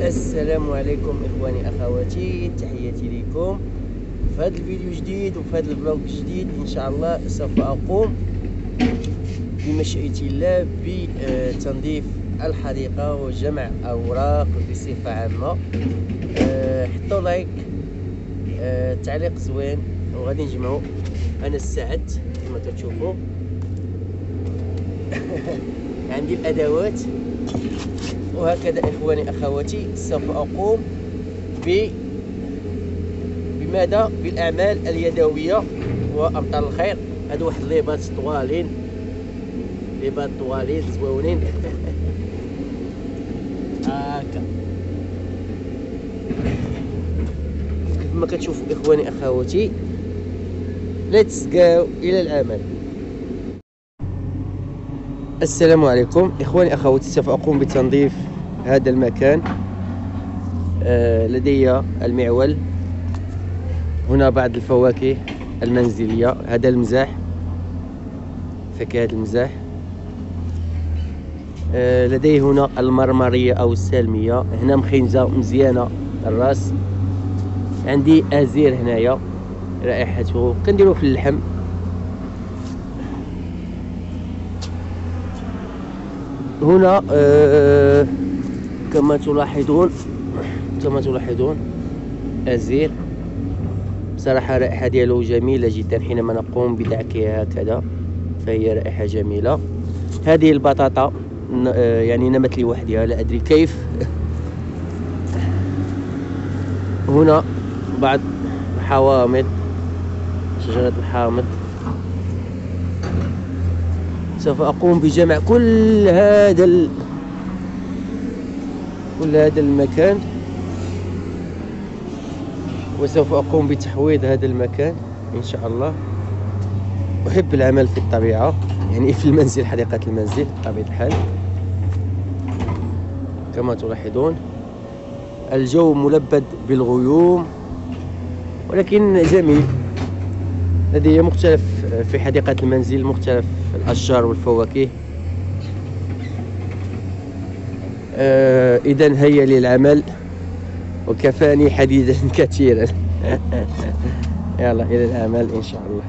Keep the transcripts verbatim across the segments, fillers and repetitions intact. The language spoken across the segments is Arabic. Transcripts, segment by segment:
السلام عليكم اخواني اخواتي، تحياتي لكم في هذا الفيديو جديد وفي هذا الفلوق جديد. ان شاء الله سوف اقوم بمشيئة الله بتنظيف الحديقة وجمع اوراق بصفة عامة. حطوا لايك، تعليق زوين، وغادي نجمعوا. انا استعدت كما كتشوفوا. عندي الادوات، وهكذا اخواني اخواتي سوف اقوم ب بماذا بالاعمال اليدويه وامطار الخير. هادو واحد ليبات طوالين، ليبات طوالين زويونين. هاكا كما كتشوفوا اخواني اخواتي. ليتس جو الى العمل. السلام عليكم اخواني اخواتي، سوف اقوم بتنظيف هذا المكان. آه لدي المعول، هنا بعض الفواكه المنزلية، هذا المزاح، فاكهة المزاح. آه لدي هنا المرمرية او السالمية، هنا مخنزة مزيانة الراس. عندي ازير هنايا رائحته كنديرو في اللحم. هنا آه كما تلاحظون كما تلاحظون أزير. بصراحة الرائحة ديالو جميلة جدا حينما نقوم بدعكها هكذا، فهي رائحة جميلة. هذه البطاطا يعني نمت لوحدها، لا أدري كيف. هنا بعض الحوامض، شجرة الحامض. سوف أقوم بجمع كل هذا ال... كل هذا المكان، وسوف أقوم بتحويض هذا المكان إن شاء الله. أحب العمل في الطبيعة، يعني في المنزل، حديقة المنزل بطبيعة الحال. كما تلاحظون الجو ملبد بالغيوم، ولكن جميل. لدي مختلف في حديقة المنزل، مختلف الأشجار والفواكه. آه إذن هيا للعمل، وكفاني حديثا كثيرا. يلا إلى العمل إن شاء الله.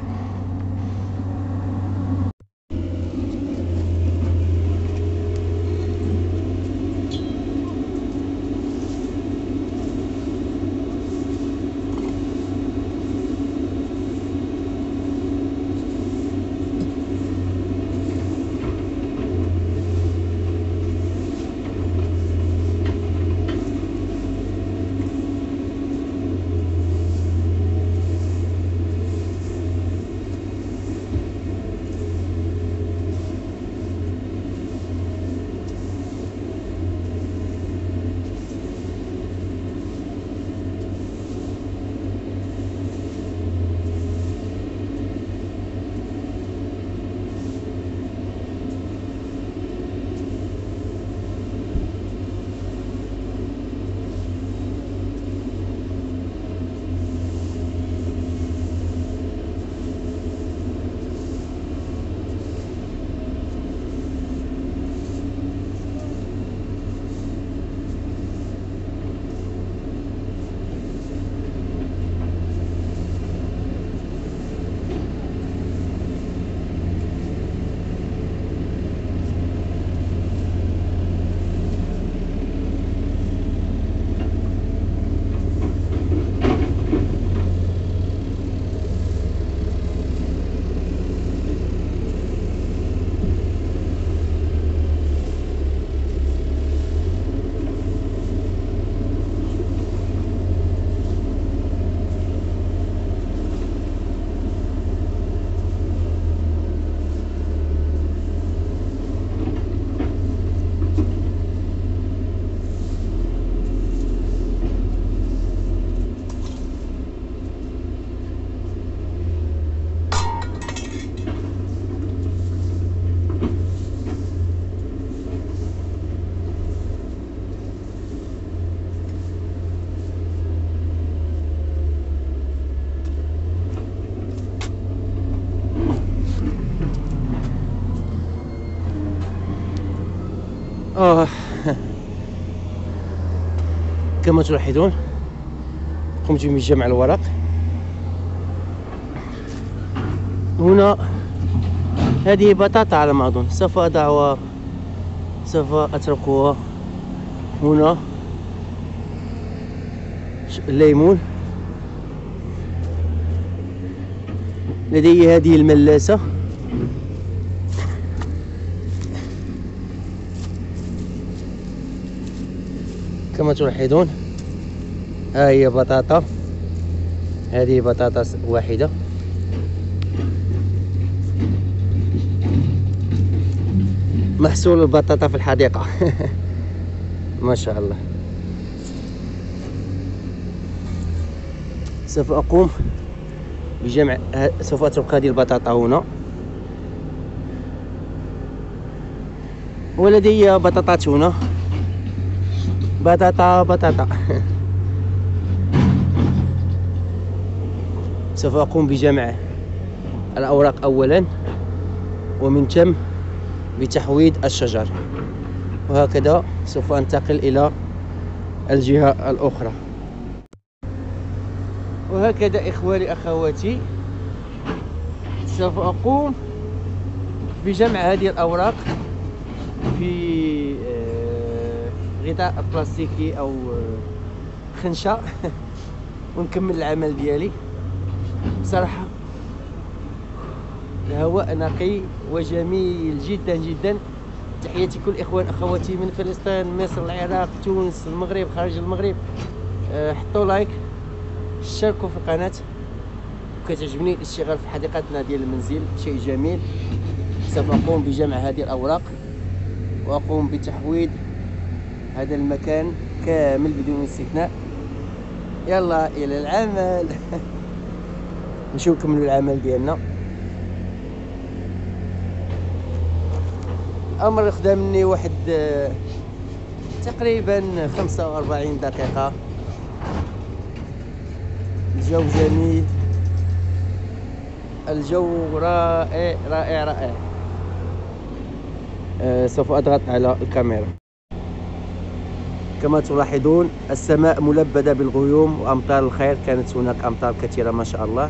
اه كما تلاحظون قمت بجمع الورق. هنا هذه بطاطا على ما أظن، سوف أضعها سوف أتركها هنا. الليمون، لدي هذه الملاسة، كما تلاحظون ها هي بطاطا، هذه بطاطا واحدة. محصول البطاطا في الحديقة ما شاء الله. سوف أقوم بجمع، سوف أترك هذه البطاطا هنا، ولدي بطاطات هنا، بطاطا بطاطا سوف أقوم بجمع الأوراق أولا، ومن ثم بتحويد الشجر، وهكذا سوف أنتقل إلى الجهة الأخرى. وهكذا إخواني أخواتي سوف أقوم بجمع هذه الأوراق في غطاء بلاستيكي أو خنشة ونكمل العمل ديالي. بصراحة الهواء نقي وجميل جدا جدا. تحياتي كل إخوان أخواتي من فلسطين، مصر، العراق، تونس، المغرب، خارج المغرب. حطوا لايك، اشتركوا في القناة. وكتعجبني الاشتغال في حديقتنا ديال المنزل، شيء جميل. سوف أقوم بجمع هذه الأوراق وأقوم بتحويد هذا المكان كامل بدون استثناء. يلا إلى العمل نمشيو نكملوا العمل ديالنا. الأمر خدا مني واحد تقريبا خمسة وأربعين دقيقة. الجو جميل، الجو رائع رائع رائع. أه سوف أضغط على الكاميرا. كما تلاحظون السماء ملبدة بالغيوم وأمطار الخير، كانت هناك أمطار كثيرة ما شاء الله.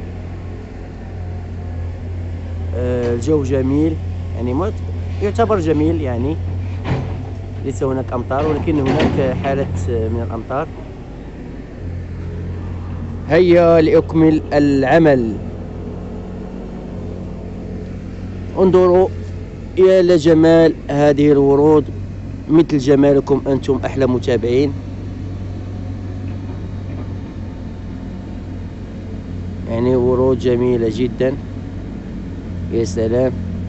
أه الجو جميل، يعني يعتبر جميل، يعني ليس هناك أمطار ولكن هناك حالة من الأمطار. هيا لأكمل العمل. انظروا يا لجمال هذه الورود، مثل جمالكم أنتم أحلى متابعين. يعني ورود جميلة جدا، يا سلام.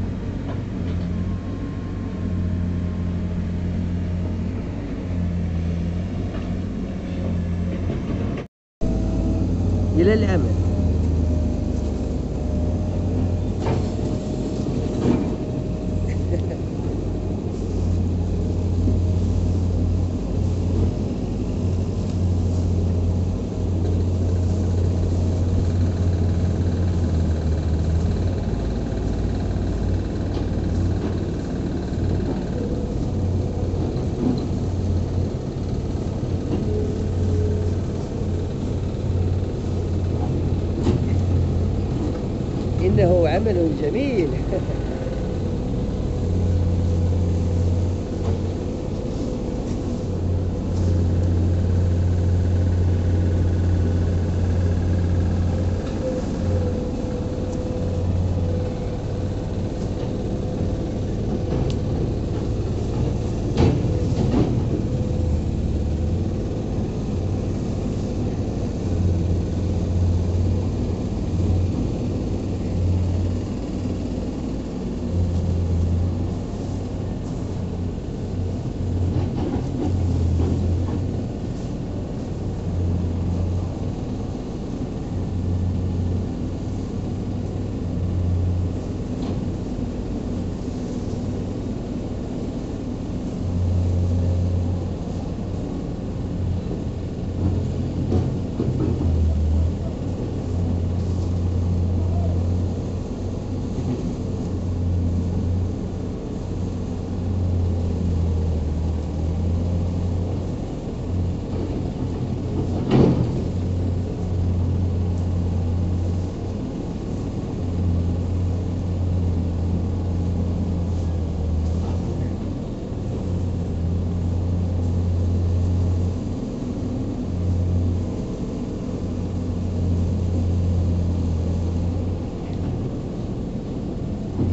إلى العمل. إنه عمل جميل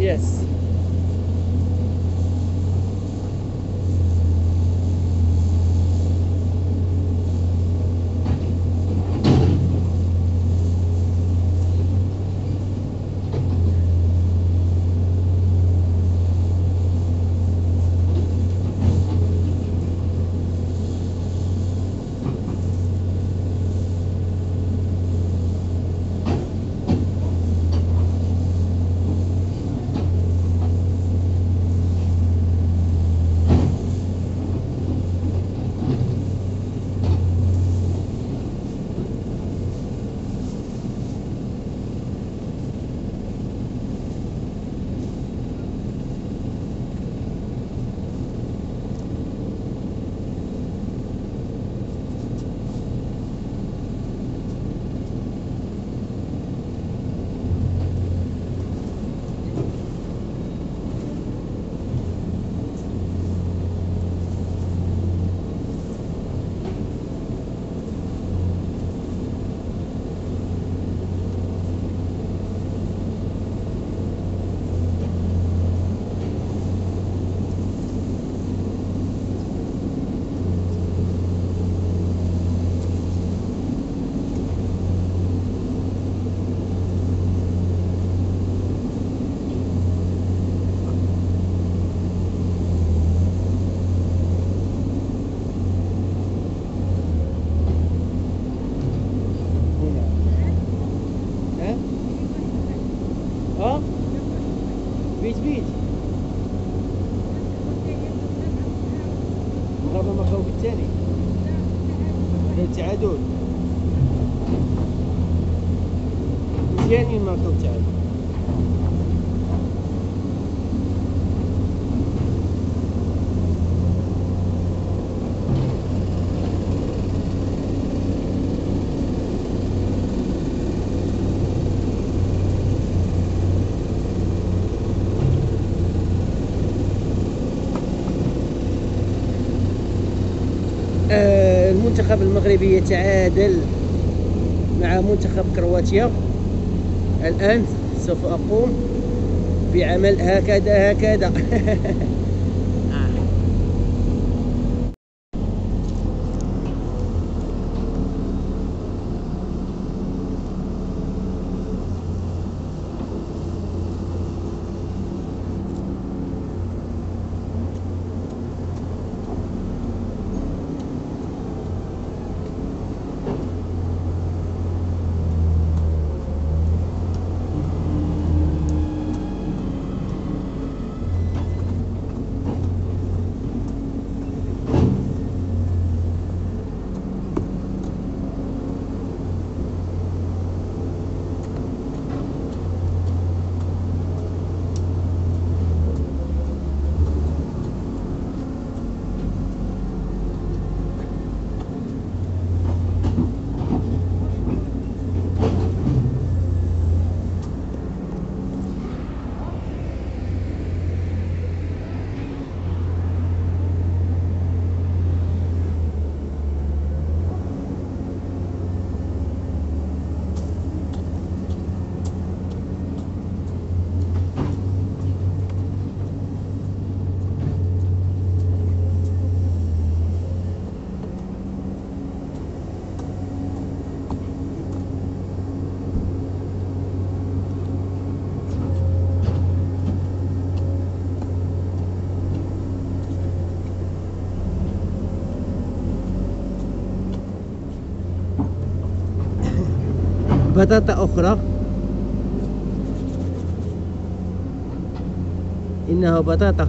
يس. بيت بيت مغرب مخاوف الثاني هذا التعادل مزيانين ماركو التعادل. المنتخب المغربي يتعادل مع منتخب كرواتيا. الآن سوف أقوم بعمل هكذا هكذا بطاطا أخرى، إنها بطاطا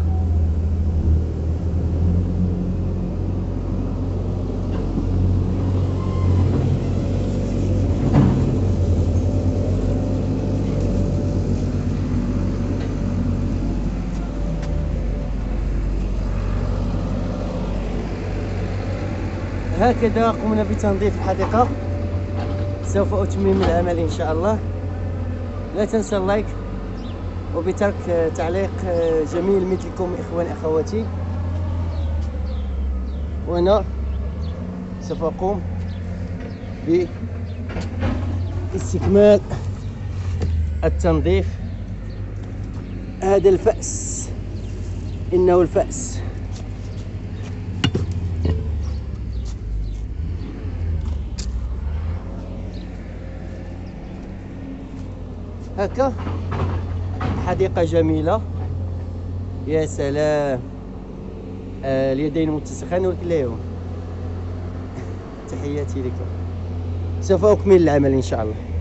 هكذا قمنا بتنظيف الحديقة. سوف أتمم العمل إن شاء الله. لا تنسى اللايك وبترك تعليق جميل مثلكم إخواني أخواتي، وأنا سوف أقوم باستكمال التنظيف هذا الفأس، إنه الفأس. هكا حديقة جميلة، يا سلام. آه اليدين متسخان وكليهم. تحياتي لكم، سوف أكمل العمل إن شاء الله.